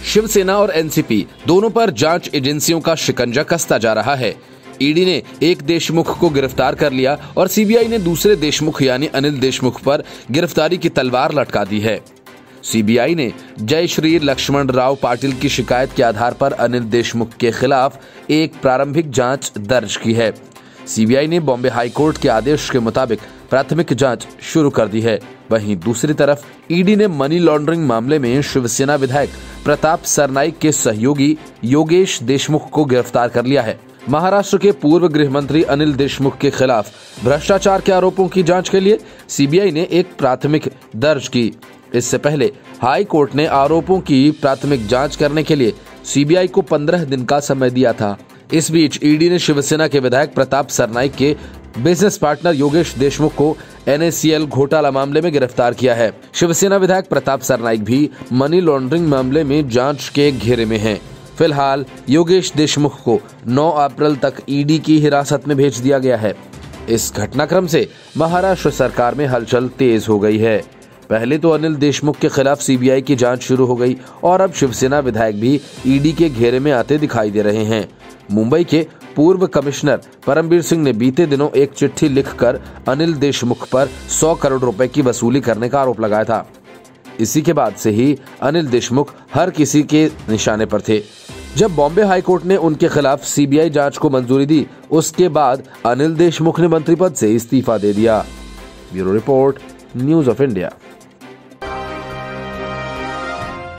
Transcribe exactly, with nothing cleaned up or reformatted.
शिवसेना और एनसीपी दोनों पर जांच एजेंसियों का शिकंजा कसता जा रहा है। ईडी ने एक देशमुख को गिरफ्तार कर लिया और सीबीआई ने दूसरे देशमुख यानी अनिल देशमुख पर गिरफ्तारी की तलवार लटका दी है। सीबीआई ने जय श्री लक्ष्मण राव पाटिल की शिकायत के आधार पर अनिल देशमुख के खिलाफ एक प्रारंभिक जांच दर्ज की है। सीबीआई ने बॉम्बे हाईकोर्ट के आदेश के मुताबिक प्राथमिक जांच शुरू कर दी है। वहीं दूसरी तरफ ईडी ने मनी लॉन्ड्रिंग मामले में शिवसेना विधायक प्रताप सरनाईक के सहयोगी योगेश देशमुख को गिरफ्तार कर लिया है। महाराष्ट्र के पूर्व गृह मंत्री अनिल देशमुख के खिलाफ भ्रष्टाचार के आरोपों की जांच के लिए सीबीआई ने एक प्राथमिक दर्ज की। इससे पहले हाई कोर्ट ने आरोपों की प्राथमिक जांच करने के लिए सीबीआई को पंद्रह दिन का समय दिया था। इस बीच ईडी ने शिवसेना के विधायक प्रताप सरनाईक के बिजनेस पार्टनर योगेश देशमुख को एनएससीएल घोटाला मामले में गिरफ्तार किया है। शिवसेना विधायक प्रताप सरनाईक भी मनी लॉन्ड्रिंग मामले में जांच के घेरे में हैं। फिलहाल योगेश देशमुख को नौ अप्रैल तक ईडी की हिरासत में भेज दिया गया है। इस घटनाक्रम से महाराष्ट्र सरकार में हलचल तेज हो गई है। पहले तो अनिल देशमुख के खिलाफ सीबीआई की जांच शुरू हो गई और अब शिवसेना विधायक भी ईडी के घेरे में आते दिखाई दे रहे हैं। मुंबई के पूर्व कमिश्नर परमबीर सिंह ने बीते दिनों एक चिट्ठी लिखकर अनिल देशमुख पर सौ करोड़ रुपए की वसूली करने का आरोप लगाया था। इसी के बाद से ही अनिल देशमुख हर किसी के निशाने पर थे। जब बॉम्बे हाईकोर्ट ने उनके खिलाफ सीबीआई जांच को मंजूरी दी, उसके बाद अनिल देशमुख ने मंत्री पद से इस्तीफा दे दिया। Bureau report, news of India.